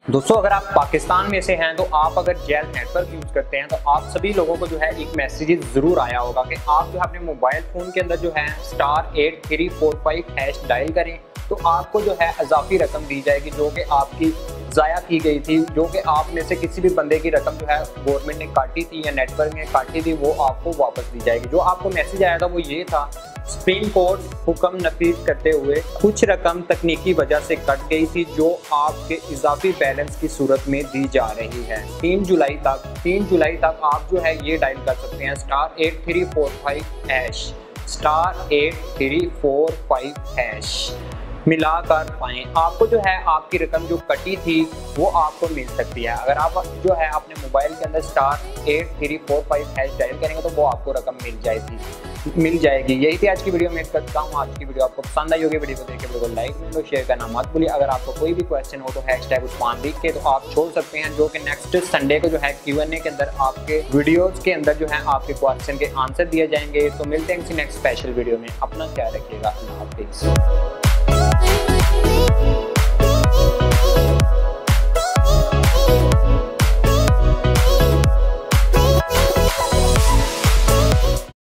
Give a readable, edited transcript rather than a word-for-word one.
दोस्तों अगर आप पाकिस्तान में से हैं तो आप अगर जेल नेटवर्क यूज करते हैं तो आप सभी लोगों को जो है एक मैसेज जरूर आया होगा कि आप जो है अपने मोबाइल फोन के अंदर जो है *8345# डायल करें तो आपको जो है इजाफी रकम दी जाएगी जो कि आपकी ज़ाया की गई थी, जो कि आप में से किसी भी बंदे की रकम जो है गवर्नमेंट ने काटी थी या नेटवर्क ने काटी थी, वो आपको वापस दी जाएगी। जो आपको मैसेज आया था वो ये था, सुप्रीम कोर्ट हुक्म नफीज करते हुए कुछ रकम तकनीकी वजह से कट गई थी जो आपके इजाफी बैलेंस की सूरत में दी जा रही है। 3 जुलाई तक आप जो है ये डायल कर सकते हैं *8345# मिला कर पाएँ, आपको जो है आपकी रकम जो कटी थी वो आपको मिल सकती है। अगर आप जो है अपने मोबाइल के अंदर *8345# डायल करेंगे तो वो आपको रकम मिल जाएगी। यही थी आज की वीडियो। उम्मीद करता हूँ आज की वीडियो आपको पसंद आई होगी। वीडियो को देख के वीडियो को लाइक वीडियो शेयर करना मत भूलिए। अगर आपको कोई भी क्वेश्चन हो तो #उस्मान लिख के तो आप छोड़ सकते हैं, जो कि नेक्स्ट संडे को जो है Q&A के अंदर आपके वीडियोस के अंदर जो है आपके क्वेश्चन के आंसर दिए जाएंगे। तो मिलते हैं किसी नेक्स्ट स्पेशल वीडियो में। अपना ख्याल रखिएगा। अल्लाह हाफिज़।